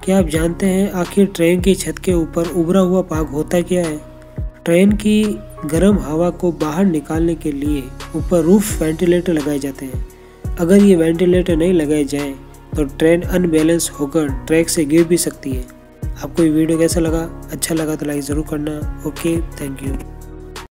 क्या आप जानते हैं आखिर ट्रेन की छत के ऊपर उभरा हुआ भाग होता क्या है? ट्रेन की गर्म हवा को बाहर निकालने के लिए ऊपर रूफ वेंटिलेटर लगाए जाते हैं। अगर ये वेंटिलेटर नहीं लगाए जाएं तो ट्रेन अनबैलेंस होकर ट्रैक से गिर भी सकती है। आपको ये वीडियो कैसा लगा? अच्छा लगा तो लाइक ज़रूर करना। Okay, thank you.